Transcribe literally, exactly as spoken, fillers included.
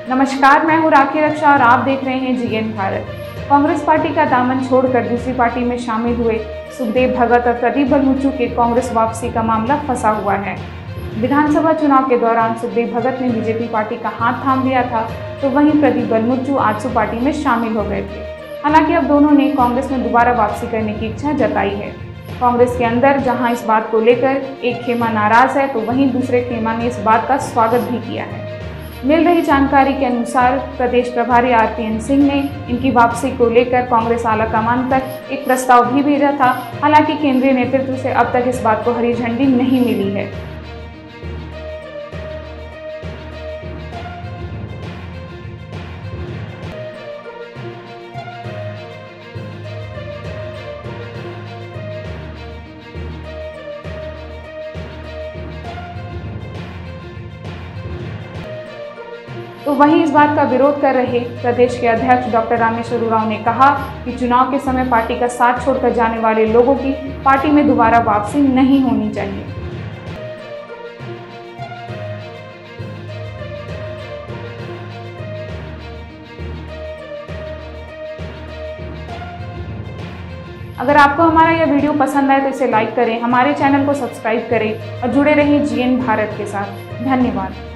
नमस्कार, मैं हूँ राखी रक्षा और आप देख रहे हैं जीएन भारत। कांग्रेस पार्टी का दामन छोड़कर दूसरी पार्टी में शामिल हुए सुखदेव भगत और प्रदीप बलमुचू के कांग्रेस वापसी का मामला फंसा हुआ है। विधानसभा चुनाव के दौरान सुखदेव भगत ने बीजेपी पार्टी का हाथ थाम लिया था, तो वहीं प्रदीप बलमुचू आजसू पार्टी में शामिल हो गए थे। हालांकि अब दोनों ने कांग्रेस में दोबारा वापसी करने की इच्छा जताई है। कांग्रेस के अंदर जहां इस बात को लेकर एक खेमा नाराज है, तो वहीं दूसरे खेमा ने इस बात का स्वागत भी किया है। मिल रही जानकारी के अनुसार प्रदेश प्रभारी आरपीएन सिंह ने इनकी वापसी को लेकर कांग्रेस आलाकमान तक एक प्रस्ताव भी भेजा था। हालांकि केंद्रीय नेतृत्व से अब तक इस बात को हरी झंडी नहीं मिली है। तो वहीं इस बात का विरोध कर रहे प्रदेश के अध्यक्ष डॉक्टर रामेश्वर उरांव ने कहा कि चुनाव के समय पार्टी का साथ छोड़कर जाने वाले लोगों की पार्टी में दोबारा वापसी नहीं होनी चाहिए। अगर आपको हमारा यह वीडियो पसंद आए तो इसे लाइक करें, हमारे चैनल को सब्सक्राइब करें और जुड़े रहें जीएन भारत के साथ। धन्यवाद।